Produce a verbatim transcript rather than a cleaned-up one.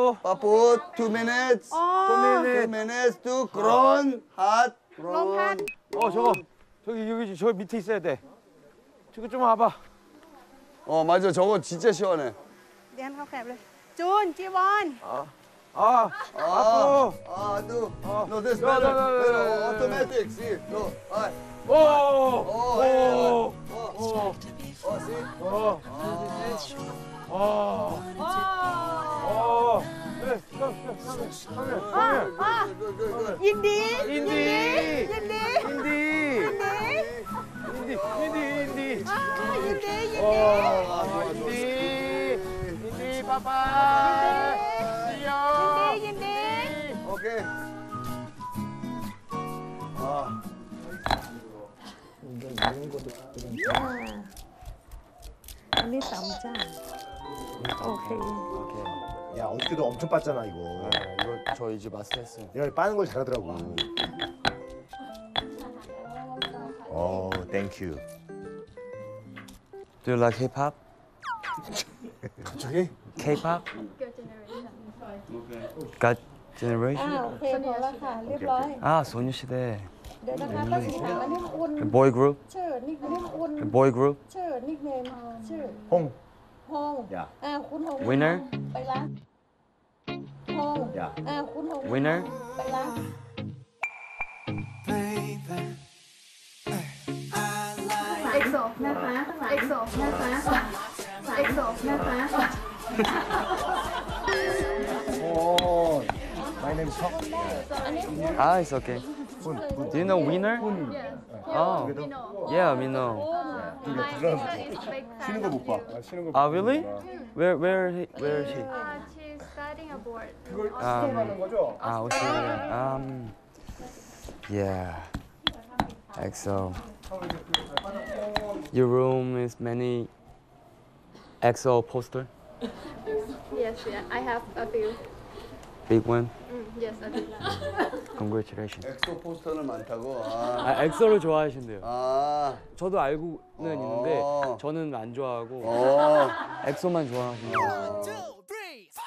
Papu, two minutes. 어. Two minutes to grown hot. ลมพัด 어 저거 저기 여기 저 밑에 있어야 돼. 저거 좀 와봐. 어 맞아 저거 진짜 시원해. เดี๋ยวเขาแคบเลย จูน จีวอน 아, 아빠. 아, no, 어. no, this No, better, no, no, no, better, no, no, automatic, see, no, ah, 오, oh, 오, yeah, 오, oh, oh, see, 어, 어, 어, 네, come, come, come, come, อ๋อ come, อ๋อ good, good, good, good. ยินดี 인디, ยินดี ยินดี 인디, ยินดี 인디, 인디, 인디. อ่ายินดี ยิน 어, ดี 인디, 인디, 빠빠. ยิน 안녕. ดี ยินดี Okay. 아, อันนี้สามจานโอเค 야 어저께도 엄청 빻잖아 이거. 이거 저 이제 마스터했어요. 내가 빠는 걸 잘하더라고. 어, 땡큐. Do you like hip hop? 저기? K-pop? God Generation? อ่าโอเคพอแล้วค่ะ เรียบร้อย 아, 소녀시대. เดี๋ยวนะคะก็สิถามว่านิมอุ่น Boy group? ชื่อนิกนิมอุ่น Boy group? ชื่อนิกเนมชื่อ 홍. ฮง 야. อ่าคุณฮง Winner? ไปล้างฮง 야. อ่าคุณฮง Winner? ไปล้างเอ็กโซนะคะเอ็กโซนะคะเอ็กโซนะคะ 어. My name is 석. Ah, it's okay. Do you know Winner? Oh, yeah, we know. My sister is big 쉬는 fan 거 of 못 봐. you. Ah, really? Where, where, he, where is he? Uh, she's studying abroad. Um, ah, Australia. Um, yeah. EXO. Your room is many EXO poster. Yes, yeah, I have a few. Big one. Mm, yes, a few. Congratulations. 엑소 포스터는 많다고. 아, 아, 엑소를 좋아하신대요. 아, 저도 알고는 있는데 어. 저는 안 좋아하고 어. 엑소만 좋아하신대요.